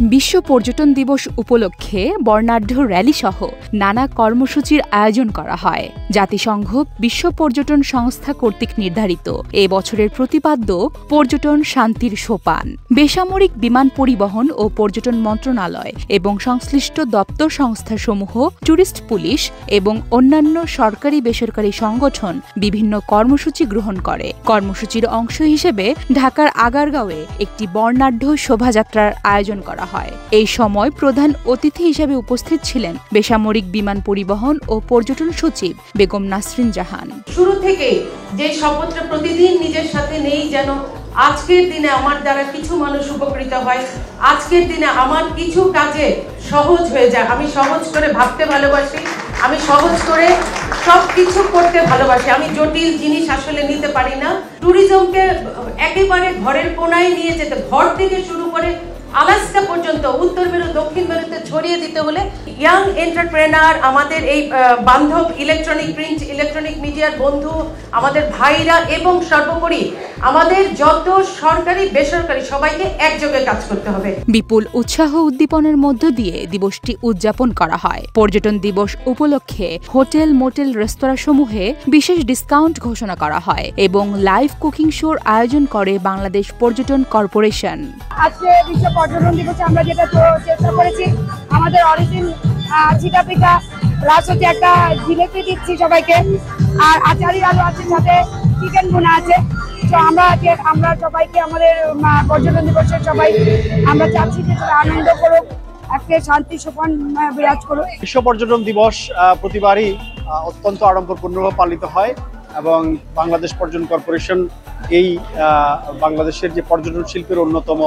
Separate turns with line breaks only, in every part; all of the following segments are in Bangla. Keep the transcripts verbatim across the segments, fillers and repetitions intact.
বিশ্ব পর্যটন দিবস উপলক্ষে বর্ণাঢ্য র্যালি সহ নানা কর্মসূচির আয়োজন করা হয়। জাতিসংঘ বিশ্ব পর্যটন সংস্থা কর্তৃক নির্ধারিত এ বছরের প্রতিপাদ্য পর্যটন শান্তির সোপান। বেসামরিক বিমান পরিবহন ও পর্যটন মন্ত্রণালয় এবং সংশ্লিষ্ট দপ্তর সংস্থাসমূহ, ট্যুরিস্ট পুলিশ এবং অন্যান্য সরকারি বেসরকারি সংগঠন বিভিন্ন কর্মসূচি গ্রহণ করে। কর্মসূচির অংশ হিসেবে ঢাকার আগারগাঁওয়ে একটি বর্ণাঢ্য শোভাযাত্রার আয়োজন করা হয়। এই সময় প্রধান অতিথি হিসেবে উপস্থিত ছিলেন বেসামরিক বিমান পরিবহন ও পর্যটন সচিব বেগম নাসরিন জাহান।
শুরু থেকে যে শপথটা প্রতিদিন নিজের সাথে নেই, যেন আজকের দিনে আমার দ্বারা কিছু মানুষ উপকৃত হয়, আজকের দিনে আমার কিছু কাজে সহজ হয়ে যায়। আমি সহজ করে ভাবতে ভালোবাসি, আমি সহজ করে সব কিছু করতে ভালোবাসি। আমি জটিল জিনিস আসলে নিতে পারি না। ট্যুরিজমকে একেবারে ঘরের কোনায় নিয়ে যেতে, ঘর থেকে শুরু করে আলাস্কা পর্যন্ত, উত্তর মেরু দক্ষিণ মেরুতে ছড়িয়ে দিতে হলে ইয়াং এন্টারপ্রেনার, আমাদের এই বান্ধব ইলেকট্রনিক প্রিন্ট ইলেকট্রনিক মিডিয়ার বন্ধু, আমাদের ভাইরা এবং সর্বোপরি আমাদের যত সরকারি বেসরকারি সবাইকে একযোগে কাজ করতে হবে।
বিপুল উৎসাহ উদ্দীপনের মধ্য দিয়ে দিবসটি উদযাপন করা হয়। পর্যটন দিবস উপলক্ষে হোটেল, মোটেল, রেস্তোরাঁ সমূহে বিশেষ ডিসকাউন্ট ঘোষণা করা হয় এবং লাইভ কুকিং শোর আয়োজন করে বাংলাদেশ পর্যটন কর্পোরেশন।
আজকে বিশ্ব পর্যটন দিবসে আমরা যেটা চেষ্টা করেছি, আমাদের অরিজিন চিটা পিঠা প্লাস হচ্ছে একটা জিলেপি দিচ্ছি সবাইকে, আর আচারি আলু আছে, সাথে চিকেন বোনা আছে। তো আমরা আমরা সবাইকে আমাদের পর্যটন দিবসের সবাই আমরা চাচ্ছি যে আনন্দ করুক, একটা শান্তি সোপান বিরাজ করুক।
বিশ্ব পর্যটন দিবস প্রতিবারই অত্যন্ত আড়ম্বরপূর্ণভাবে পালিত হয় এবং বাংলাদেশ পর্যটন কর্পোরেশন এই বাংলাদেশের যে পর্যটন শিল্পের অন্যতম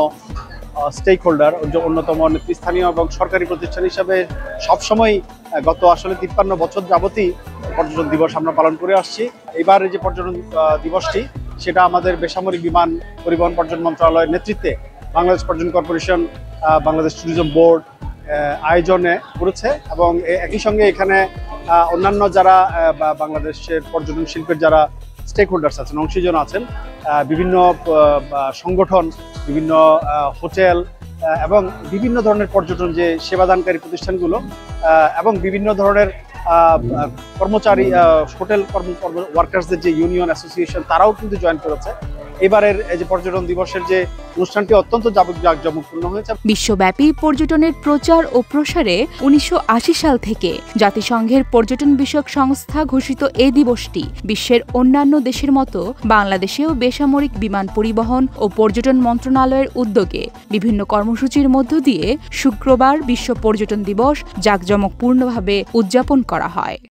স্টেক হোল্ডার, অন্যতম নেতৃস্থানীয় এবং সরকারি প্রতিষ্ঠান হিসাবে সবসময় গত আসলে তিপ্পান্ন বছর যাবতই পর্যটন দিবস আমরা পালন করে আসছি। এবার যে পর্যটন দিবসটি সেটা আমাদের বেসামরিক বিমান পরিবহন পর্যটন মন্ত্রণালয়ের নেতৃত্বে বাংলাদেশ পর্যটন কর্পোরেশন, বাংলাদেশ ট্যুরিজম বোর্ড আয়োজনে করেছে এবং একই সঙ্গে এখানে অন্যান্য যারা বাংলাদেশের পর্যটন শিল্পের যারা স্টেক হোল্ডার্স আছেন, অংশীজন আছেন, বিভিন্ন সংগঠন, বিভিন্ন হোটেল এবং বিভিন্ন ধরনের পর্যটন যে সেবাদানকারী প্রতিষ্ঠানগুলো এবং বিভিন্ন ধরনের কর্মচারী, হোটেল কর্ম ওয়ার্কার্সদের যে ইউনিয়ন অ্যাসোসিয়েশন, তারাও কিন্তু জয়েন করেছে। এবারের এই যে পর্যটন দিবসের যে অনুষ্ঠানটি অত্যন্ত জাঁকজমকপূর্ণ হয়েছে।
বিশ্বব্যাপী পর্যটনের প্রচার ও প্রসারে উনিশশো আশি সাল থেকে জাতিসংঘের পর্যটন বিষয়ক সংস্থা ঘোষিত এই দিবসটি বিশ্বের অন্যান্য দেশের মতো বাংলাদেশেও বেসামরিক বিমান পরিবহন ও পর্যটন মন্ত্রণালয়ের উদ্যোগে বিভিন্ন কর্মসূচির মধ্য দিয়ে শুক্রবার বিশ্ব পর্যটন দিবস জাঁকজমকপূর্ণভাবে উদযাপন করা হয়।